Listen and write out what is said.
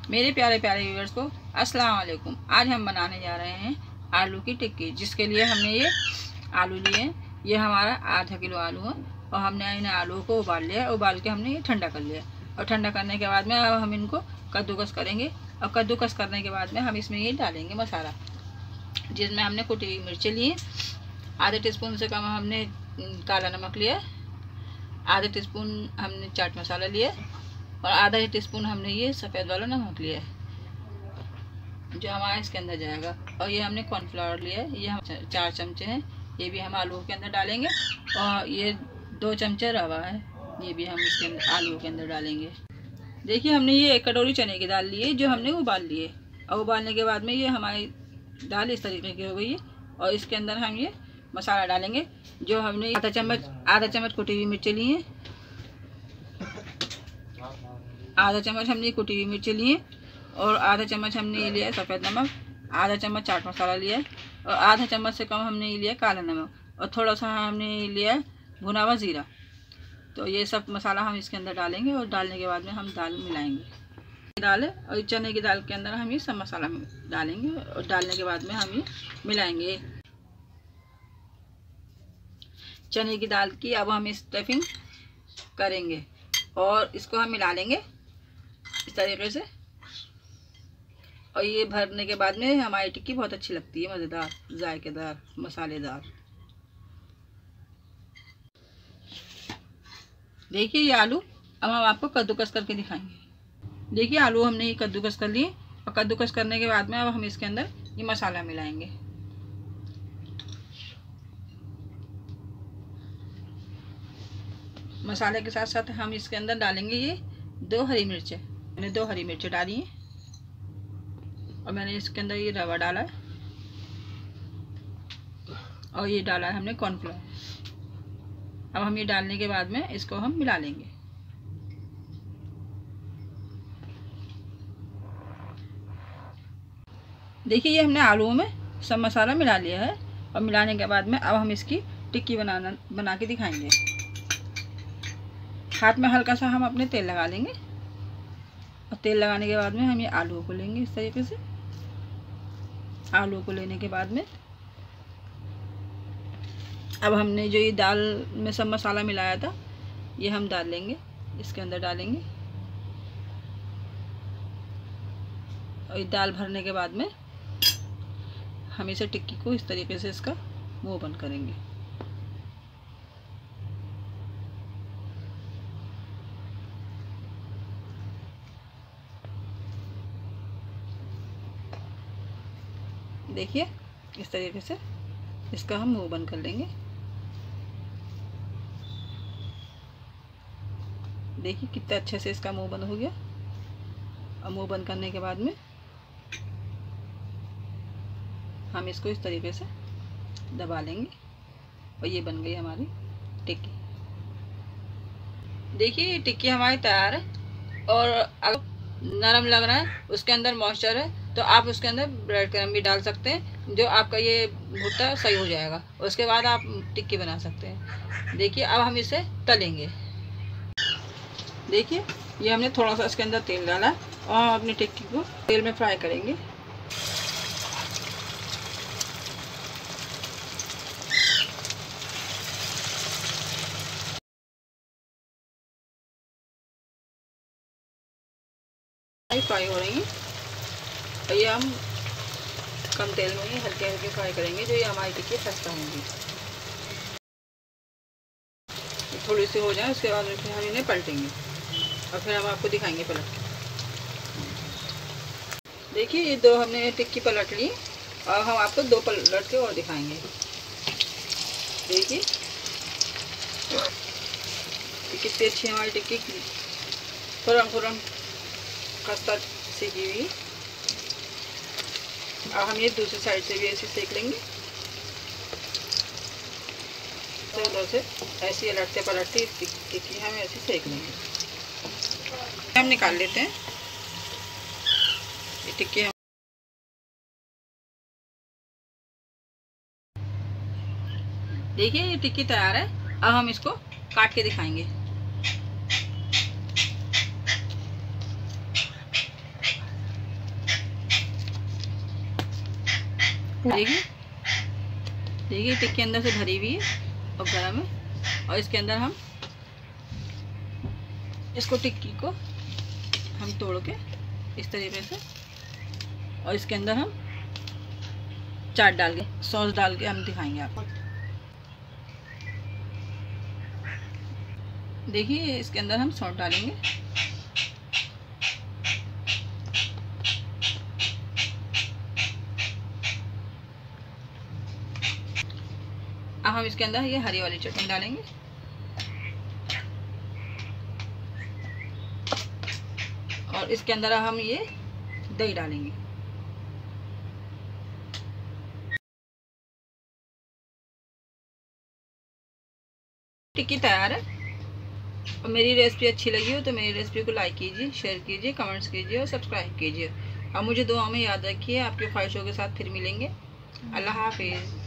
मेरे प्यारे प्यारे व्यूअर्स को अस्सलाम वालेकुम। आज हम बनाने जा रहे हैं आलू की टिक्की, जिसके लिए हमने ये आलू लिए हैं। ये हमारा आधा किलो आलू है और हमने इन आलू को उबाल लिया। उबाल के हमने ये ठंडा कर लिया और ठंडा करने के बाद में अब हम इनको कद्दूकस करेंगे। और कद्दूकस करने के बाद में हम इसमें ये डालेंगे मसाला, जिसमें हमने कुटी हुई मिर्चें लिए, आधे टीस्पून से कम हमने काला नमक लिया, आधे टीस्पून हमने चाट मसाला लिया और आधा टीस्पून हमने ये सफ़ेद वाला नमक लिया है जो हमारा इसके अंदर जाएगा। और ये हमने कॉर्नफ्लावर लिया है, ये हम 4 चमचे हैं, ये भी हम आलू के अंदर डालेंगे। और ये 2 चमचे रवा है, ये भी हम इसके अंदर आलू के अंदर डालेंगे। देखिए हमने ये 1 कटोरी चने की दाल ली है जो हमने उबाल लिए, और उबालने के बाद में ये हमारी दाल इस तरीके की हो गई है। और इसके अंदर हम ये मसाला डालेंगे जो हमने आधा चम्मच कुटी हुई मिर्चें ली हैं, आधा चम्मच हमने कुटी हुई मिर्ची ली है और आधा चम्मच हमने ये लिया है सफ़ेद नमक, आधा चम्मच चाट मसाला लिया है और आधा चम्मच से कम हमने ये लिया काला नमक और थोड़ा सा हमने ये लिया है भुना हुआ ज़ीरा। तो ये सब मसाला हम इसके अंदर डालेंगे और डालने के बाद में हम दाल मिलाएंगे। दाल है और चने की दाल के अंदर हम ये सब मसाला डालेंगे और डालने के बाद में हम ये मिलाएंगे। चने की दाल की अब हम स्टफिंग करेंगे और इसको हम मिला लेंगे इस तरीके से। और ये भरने के बाद में हमारी टिक्की बहुत अच्छी लगती है, मज़ेदार, जायकेदार, मसालेदार। देखिए ये आलू अब हम आपको कद्दूकस करके दिखाएंगे। देखिए आलू हमने ये कद्दूकस कर लिए और कद्दूकस करने के बाद में अब हम इसके अंदर ये मसाला मिलाएंगे। मसाले के साथ साथ हम इसके अंदर डालेंगे ये 2 हरी मिर्चें। मैंने 2 हरी मिर्चें डाली हैं और मैंने इसके अंदर ये रवा डाला है और ये डाला है हमने कॉर्नफ्लावर। अब हम ये डालने के बाद में इसको हम मिला लेंगे। देखिए ये हमने आलूओं में सब मसाला मिला लिया है और मिलाने के बाद में अब हम इसकी टिक्की बना के दिखाएंगे। हाथ में हल्का सा हम अपने तेल लगा लेंगे और तेल लगाने के बाद में हम ये आलू को लेंगे इस तरीके से। आलू को लेने के बाद में अब हमने जो ये दाल में सब मसाला मिलाया था ये हम डाल लेंगे, इसके अंदर डालेंगे। और ये दाल भरने के बाद में हम इसे टिक्की को इस तरीके से इसका मुंह बंद करेंगे। देखिए इस तरीके से इसका हम मुंह बंद कर लेंगे। देखिए कितना अच्छे से इसका मुंह बंद हो गया। और मुंह बंद करने के बाद में हम इसको इस तरीके से दबा लेंगे और ये बन गई हमारी टिक्की। देखिए ये टिक्की हमारी तैयार है। और अगर नरम लग रहा है, उसके अंदर मॉइस्चर है, तो आप उसके अंदर ब्रेड क्रम्ब भी डाल सकते हैं, जो आपका ये भुट्टा सही हो जाएगा। उसके बाद आप टिक्की बना सकते हैं। देखिए अब हम इसे तलेंगे। देखिए ये हमने थोड़ा सा इसके अंदर तेल डाला और हम अपनी टिक्की को तेल में फ्राई करेंगे। फ्राई हो रही हैं और ये हम कम तेल में ही हल्के हल्के फ्राई करेंगे, जो ये हमारी टिक्की खस्ता होंगी। थोड़ी सी हो जाए उसके बाद फिर हम इन्हें पलटेंगे और फिर हम आपको दिखाएंगे पलट के। देखिए ये 2 हमने टिक्की पलट ली और हम आपको 2 पलट के और दिखाएंगे। देखिए कितनी अच्छी हमारी टिक्की फुरम खस्ता सेकी हुई। अब हम ये दूसरी साइड से भी ऐसे सेक लेंगे। तो उधर से ऐसे लटते पलटते टिक्की हम ऐसे सेक लेंगे। हम निकाल लेते हैं ये टिक्की। देखिए ये टिक्की तैयार है। अब हम इसको काट के दिखाएंगे। देखिए देखिए टिक्की अंदर से भरी हुई है और गर्म है। और इसके अंदर हम इसको टिक्की को हम तोड़ के इस तरीके से, और इसके अंदर हम चाट डाल के सॉस डाल के हम दिखाएंगे आपको। देखिए इसके अंदर हम सॉस डालेंगे। अब हम इसके अंदर ये हरी वाली चटनी डालेंगे। और इसके अंदर हम ये दही डालेंगे। टिक्की तैयार है। और मेरी रेसिपी अच्छी लगी हो तो मेरी रेसिपी को लाइक कीजिए, शेयर कीजिए, कमेंट्स कीजिए और सब्सक्राइब कीजिए। और मुझे दुआ में याद रखिए। आपके ख्वाहिशों के साथ फिर मिलेंगे। अल्लाह हाफिज़।